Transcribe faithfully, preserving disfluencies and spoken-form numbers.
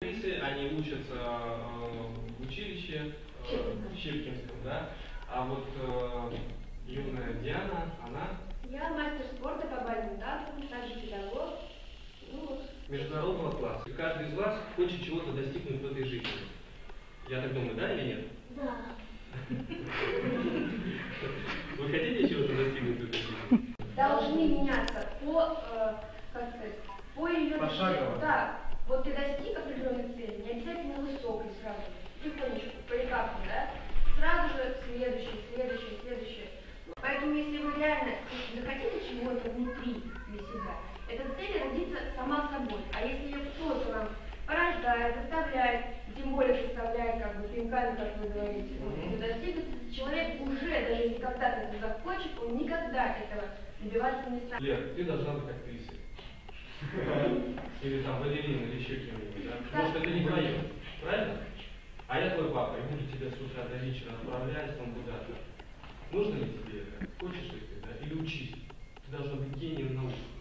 Они учатся э, в училище э, Щепкинском, да? А вот э, юная Диана, она... Я мастер спорта по бальным танцам, также педагог. Ну, Международного класса. Каждый из вас хочет чего-то достигнуть в этой жизни. Я так думаю, да или нет? Да. Вы хотите чего-то достигнуть в этой жизни? Должны меняться по, э, как сказать, по ее... Пошагово. Да. Вот ты достиг определенной цели, не обязательно высокой сразу, тихонечку, поэтапно, да? Сразу же следующее, следующее, следующее. Поэтому если вы реально захотите чего-то внутри для себя, эта цель родится сама собой. А если ее кто-то вам порождает, заставляет, тем более заставляет, как бы, пинками, как вы говорите, mm-hmm. достигнуть, человек уже, даже если когда-то это захочет, он никогда этого добиваться не станет. Лер, ты должна быть актрисой. Или там балерина, или еще кем-нибудь, да? Потому что это не твое, правильно? А я твой папа, и буду тебя с утра до вечера отправлять там куда-то. Нужно ли тебе это? Хочешь ли ты, да? Или учись? Ты должна быть гением науки.